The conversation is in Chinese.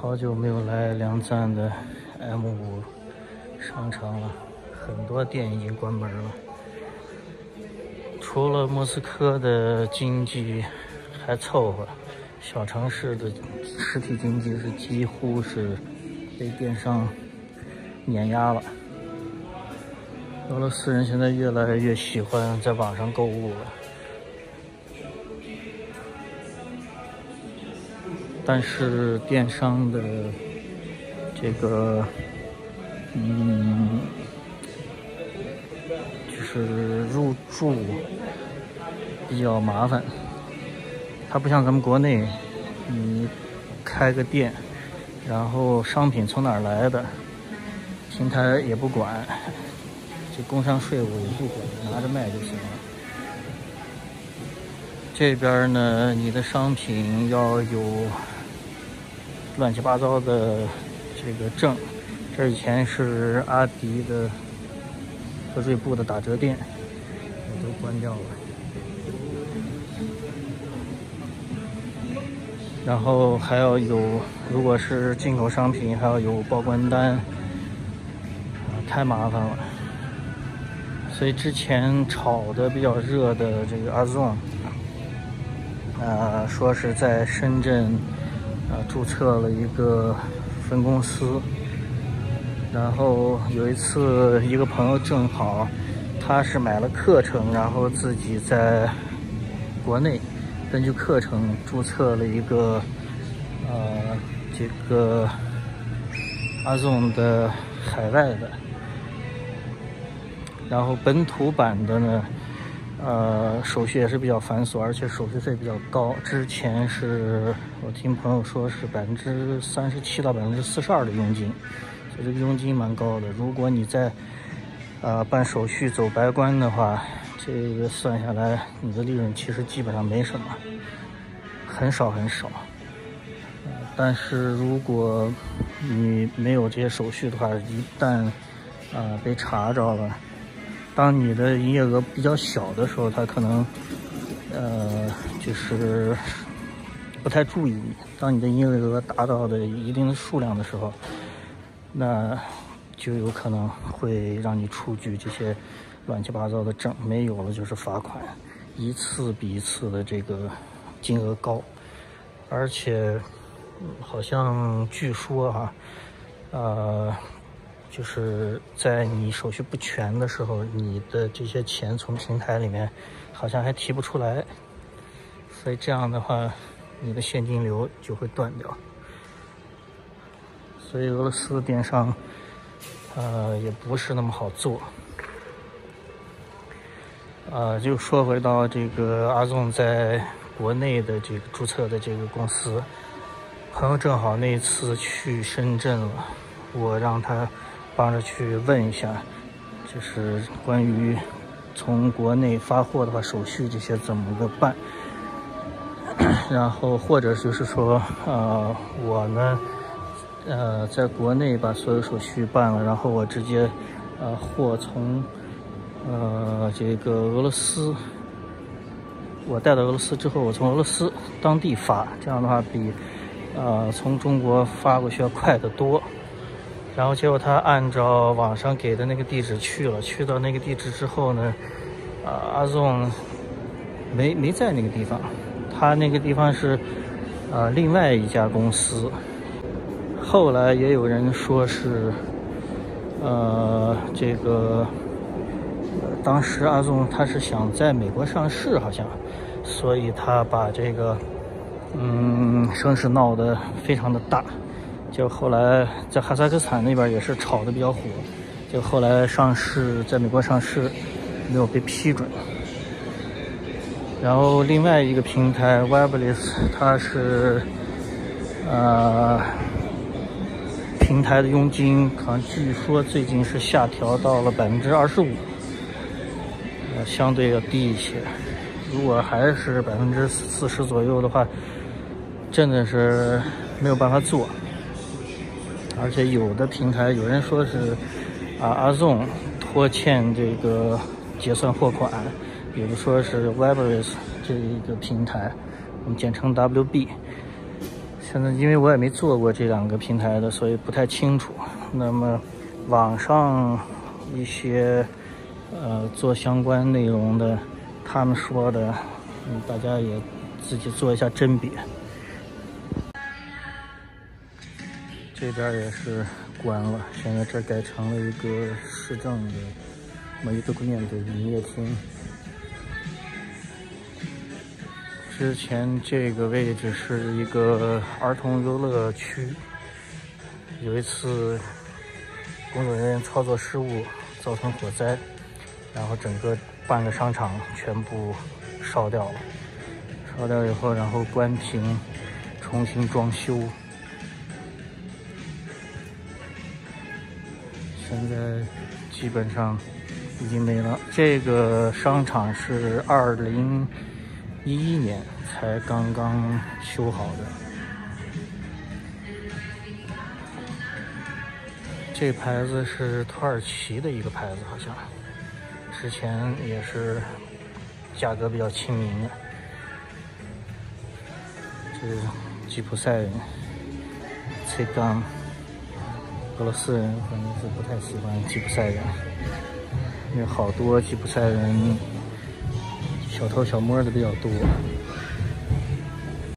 好久没有来梁赞的 M5商场了，很多店已经关门了。除了莫斯科的经济还凑合，小城市的实体经济是几乎是被电商碾压了。俄罗斯人现在越来越喜欢在网上购物了。但是电商的这个，就是入驻比较麻烦。它不像咱们国内，你开个店，然后商品从哪儿来的，平台也不管，这工商税务也不管，拿着卖就行了。这边呢，你的商品要有乱七八糟的这个证，这以前是阿迪的和锐步的打折店，也都关掉了。然后还要有，如果是进口商品，还要有报关单，太麻烦了。所以之前炒的比较热的这个Ozon，说是在深圳注册了一个分公司，然后有一次一个朋友正好他是买了课程，然后自己在国内根据课程注册了一个这个Ozon的海外的，然后本土版的呢手续也是比较繁琐，而且手续费比较高。之前是我听朋友说是37%到42%的佣金，所以这个佣金蛮高的。如果你在办手续走白关的话，这个算下来你的利润其实基本上没什么，很少很少。但是如果你没有这些手续的话，一旦被查着了，当你的营业额比较小的时候，他可能就是不太注意你。当你的营业额达到的一定的数量的时候，那就有可能会让你出具这些乱七八糟的证，没有了就是罚款，一次比一次的这个金额高。而且好像据说就是在你手续不全的时候，你的这些钱从平台里面好像还提不出来，所以这样的话你的现金流就会断掉。所以俄罗斯电商也不是那么好做。就说回到这个Ozon在国内的这个注册的这个公司，朋友正好那次去深圳了，我让他帮着去问一下，就是关于从国内发货的话，手续这些怎么个办。然后或者就是说，我呢，在国内把所有手续办了，然后我直接，货从，这个俄罗斯，我带到俄罗斯之后，我从俄罗斯当地发，这样的话比，从中国发过去要快得多。然后结果他按照网上给的那个地址去了，去到那个地址之后呢，Ozon没在那个地方，他那个地方是另外一家公司。后来也有人说是这个当时Ozon他是想在美国上市，好像，所以他把这个声势闹得非常的大。就后来在哈萨克斯坦那边也是炒得比较火，就后来上市，在美国上市没有被批准。然后另外一个平台 Weblis， 它是平台的佣金好像据说最近是下调到了25%，相对要低一些。如果还是40%左右的话，真的是没有办法做。而且有的平台有人说是Ozon拖欠这个结算货款，比如说是 Webris 这一个平台，我们简称 WB， 现在因为我也没做过这2个平台的，所以不太清楚。那么网上一些做相关内容的，他们说的，大家也自己做一下甄别。这边也是关了，现在这改成了一个市政的梅子面的营业厅。之前这个位置是一个儿童游乐区，有一次工作人员操作失误造成火灾，然后整个半个商场全部烧掉了。烧掉以后，然后关停，重新装修。现在基本上已经没了。这个商场是2011年才刚刚修好的。这牌子是土耳其的一个牌子，好像之前也是价格比较亲民的。这是吉普赛人，崔刚。俄罗斯人反正是不太喜欢吉普赛人，因为好多吉普赛人小偷小摸的比较多。